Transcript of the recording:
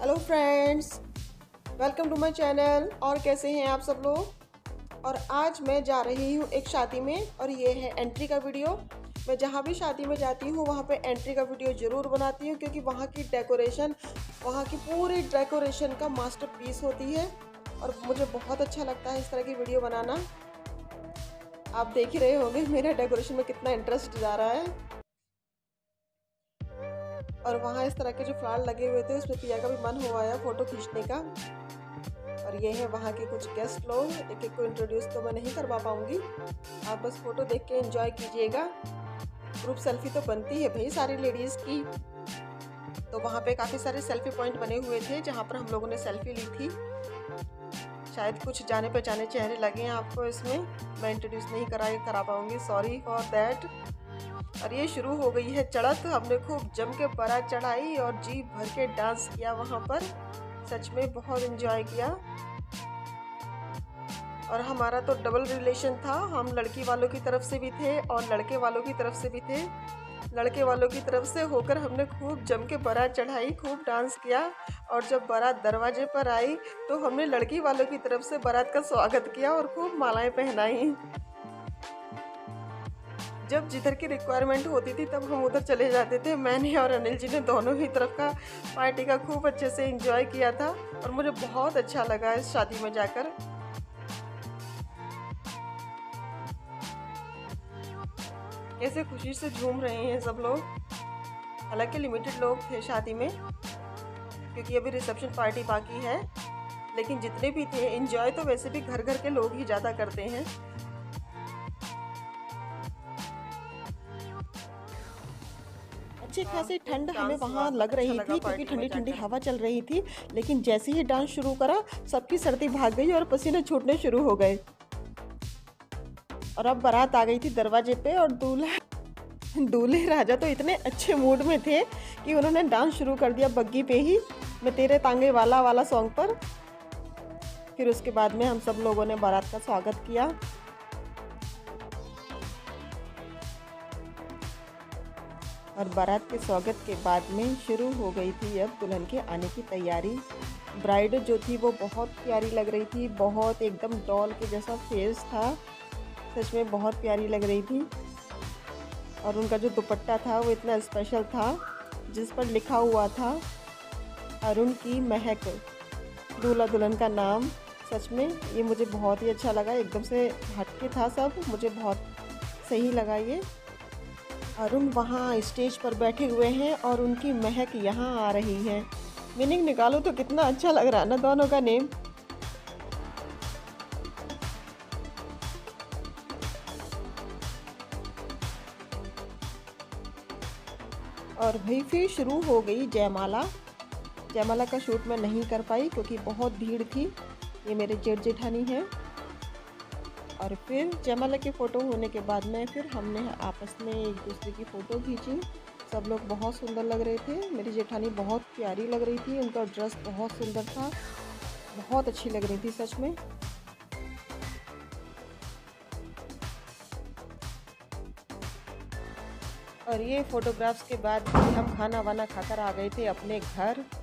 Hello friends, welcome to my channel. और कैसे हैं आप सब लोग। और आज मैं जा रही हूँ एक शादी में और ये है एंट्री का वीडियो। मैं जहाँ भी शादी में जाती हूँ वहाँ पे एंट्री का वीडियो ज़रूर बनाती हूँ, क्योंकि वहाँ की डेकोरेशन, वहाँ की पूरी डेकोरेशन का मास्टरपीस होती है और मुझे बहुत अच्छा लगता है इस तरह की वीडियो बनाना। आप देख ही रहे होंगे मेरा डेकोरेशन में कितना इंटरेस्ट जा रहा है। और वहाँ इस तरह के जो फ्लावर लगे हुए थे उसमें पिया का भी मन हुआ है फ़ोटो खींचने का। और ये है वहाँ के कुछ गेस्ट लोग, एक एक को इंट्रोड्यूस तो मैं नहीं करवा पाऊँगी, आप बस फ़ोटो देख के एंजॉय कीजिएगा। ग्रुप सेल्फी तो बनती है भाई सारी लेडीज़ की। तो वहाँ पे काफ़ी सारे सेल्फी पॉइंट बने हुए थे जहाँ पर हम लोगों ने सेल्फी ली थी। शायद कुछ जाने पहचाने चेहरे लगे हैं आपको इसमें, मैं इंट्रोड्यूस नहीं करा पाऊँगी, सॉरी फॉर दैट। और ये शुरू हो गई है चढ़त। हमने खूब जम के बारात चढ़ाई और जी भर के डांस किया वहाँ पर, सच में बहुत एंजॉय किया। और हमारा तो डबल रिलेशन था, हम लड़की वालों की तरफ से भी थे और लड़के वालों की तरफ से भी थे। लड़के वालों की तरफ से होकर हमने खूब जम के बारात चढ़ाई, खूब डांस किया। और जब बारात दरवाजे पर आई तो हमने लड़की वालों की तरफ से बारात का स्वागत किया और खूब मालाएं पहनाई। जब जिधर की रिक्वायरमेंट होती थी तब हम उधर चले जाते थे। मैंने और अनिल जी ने दोनों ही तरफ का पार्टी का खूब अच्छे से एंजॉय किया था और मुझे बहुत अच्छा लगा इस शादी में जाकर। कैसे खुशी से झूम रहे हैं सब लोग। हालांकि लिमिटेड लोग थे शादी में क्योंकि अभी रिसेप्शन पार्टी बाकी है, लेकिन जितने भी थे एंजॉय तो वैसे भी घर घर के लोग ही ज़्यादा करते हैं। अच्छी खासी ठंड हमें वहाँ लग रही थी क्योंकि ठंडी ठंडी हवा चल रही थी, लेकिन जैसे ही डांस शुरू करा सबकी सर्दी भाग गई और पसीने छूटने शुरू हो गए। और अब बारात आ गई थी दरवाजे पे और दूल्हे राजा तो इतने अच्छे मूड में थे कि उन्होंने डांस शुरू कर दिया बग्गी पे ही, मैं तेरे तांगे वाला सॉन्ग पर। फिर उसके बाद में हम सब लोगों ने बारात का स्वागत किया। और बारात के स्वागत के बाद में शुरू हो गई थी अब दुल्हन के आने की तैयारी। ब्राइड जो थी वो बहुत प्यारी लग रही थी, बहुत एकदम डॉल के जैसा फेस था, सच में बहुत प्यारी लग रही थी। और उनका जो दुपट्टा था वो इतना स्पेशल था जिस पर लिखा हुआ था अरुण की महक, दूल्हा दुल्हन का नाम। सच में ये मुझे बहुत ही अच्छा लगा, एकदम से हटके था सब, मुझे बहुत सही लगा ये। अरुण वहाँ स्टेज पर बैठे हुए हैं और उनकी महक यहाँ आ रही है। मीनिंग निकालो तो कितना अच्छा लग रहा है ना दोनों का नेम। और भाई फिर शुरू हो गई जयमाला। जयमाला का शूट मैं नहीं कर पाई क्योंकि बहुत भीड़ थी। ये मेरे जेठ जेठानी हैं। और फिर जयमाला की फ़ोटो होने के बाद में फिर हमने आपस में एक दूसरे की फ़ोटो खींची। सब लोग बहुत सुंदर लग रहे थे, मेरी जेठानी बहुत प्यारी लग रही थी, उनका ड्रेस बहुत सुंदर था, बहुत अच्छी लग रही थी सच में। और ये फ़ोटोग्राफ्स के बाद हम खाना वाना खाकर आ गए थे अपने घर।